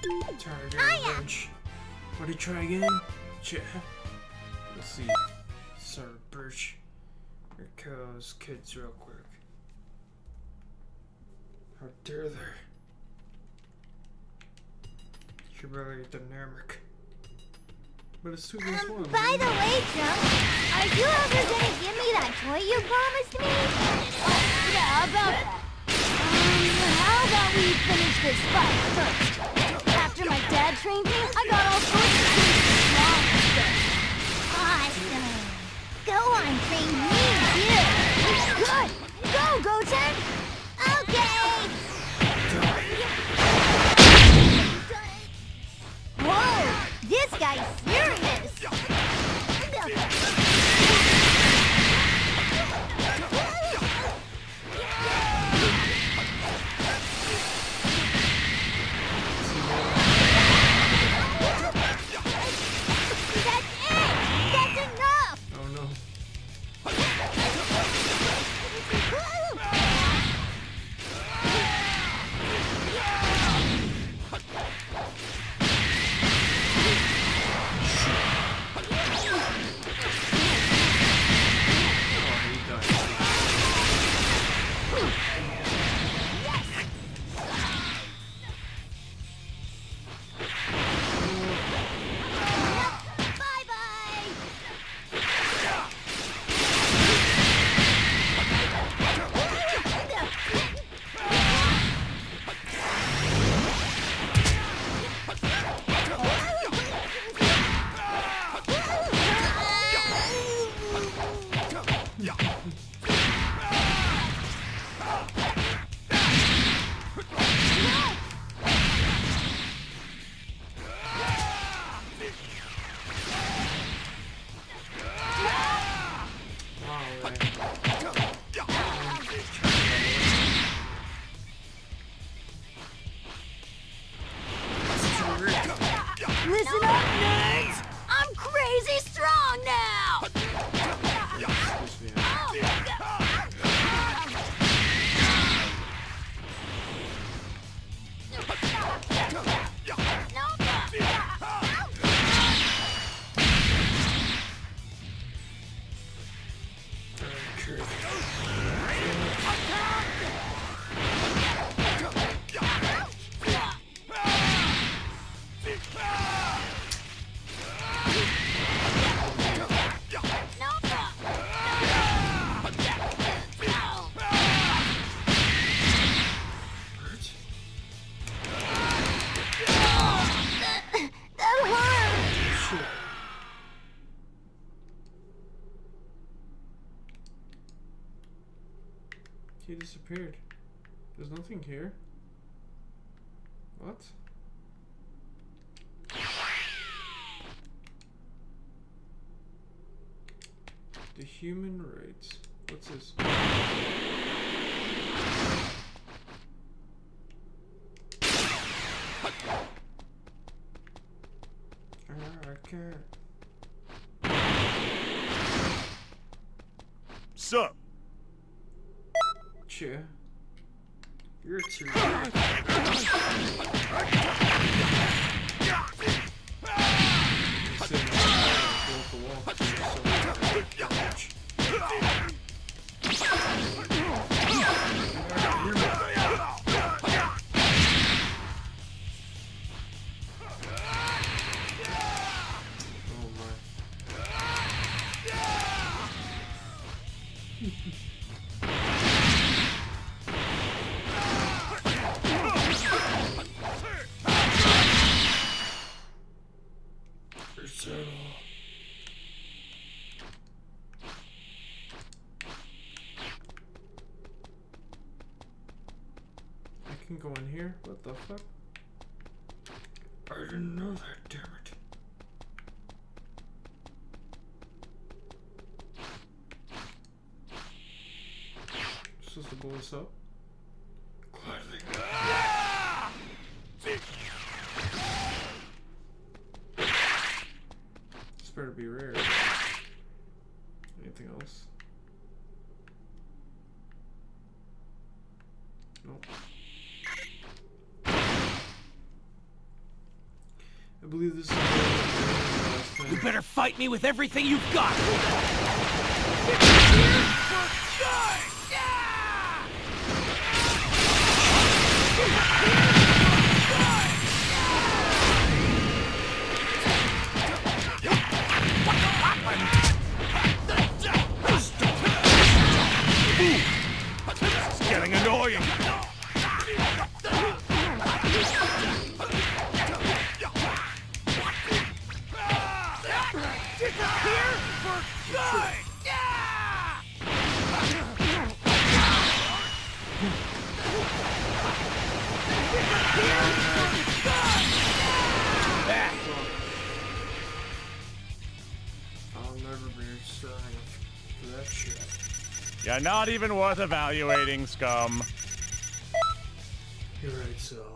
Target wrench. What do you try again? Yeah. Let's see. Sorry, Birch. Here goes kids real quick. How dare they? Should really get the NAMEK. But it's 2 against 1. By the way, Chunk, are you ever gonna give me that toy you promised me? Oh, yeah, about that. How about we finish this fight first? After my dad trained me, I got all sorts of strong stuff. Awesome. Go on, train me too. Good. Go, Goten. Okay. Whoa, this guy's serious. Listen up, nerds! I'm crazy strong now! He disappeared. There's nothing here. What? The human rights. What's this? I can't. Sup? Che. You're too good. I can go in here? What the fuck? I didn't know that, damn it. Supposed to blow this up? Gladly. This better be rare. Anything else? Nope. I believe this is the last You better fight me with everything you've got! This is getting annoying! Disappear for good! I'll never be signing for that shit. You're not even worth evaluating, scum. You're right, so.